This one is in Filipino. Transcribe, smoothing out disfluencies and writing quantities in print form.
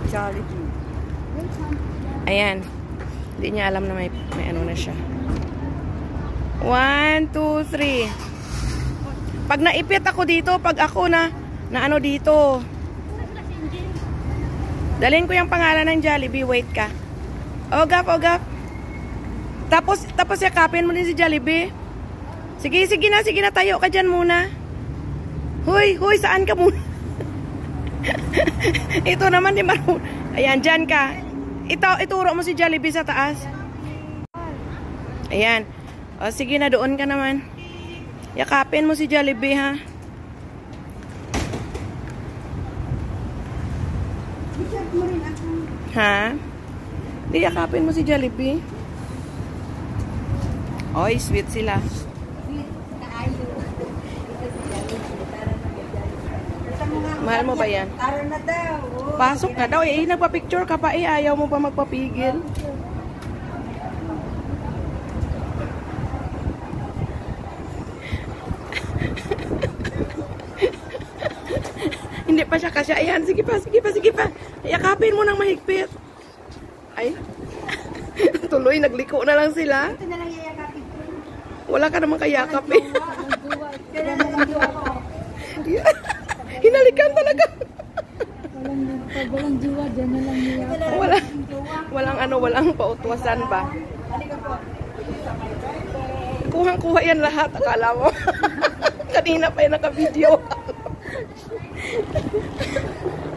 Jollibee. Ayan. Hindi niya alam na may ano na siya. 1, 2, 3. Pag naipit ako dito, pag ako na ano dito. Dalhin ko yung pangalan ng Jollibee. Wait ka. Ogap, ogap. Tapos yakapin mo din si Jollibee. Sige na, tayo ka dyan muna. Hoy, saan ka muna? Ito naman, di marunong. Ayan, dyan ka. Ituro mo si Jollibee sa taas. Ayan. O, sige na, doon ka naman. Yakapin mo si Jollibee, ha? Ha? Di, yakapin mo si Jollibee. Oy, sweet sila. Mahal mo ba yan? Tara na daw. Pasok na daw. Eh, nagpa-picture ka pa eh. Ayaw mo pa magpapigil. Hindi pa siya kasya. Ayan, sige pa. Yakapin mo ng mahigpit. Ay. Tuloy, nagliko na lang sila. Ito na lang yayakapin ko. Wala ka namang kayakap eh. Kaya na lang jowa ko. Hinalikan talaga. Walang jowa, dyan na lang yayakap. Walang pautwasan ba? Kuhang-kuha yan lahat, akala mo. Kanina pa yung naka-video.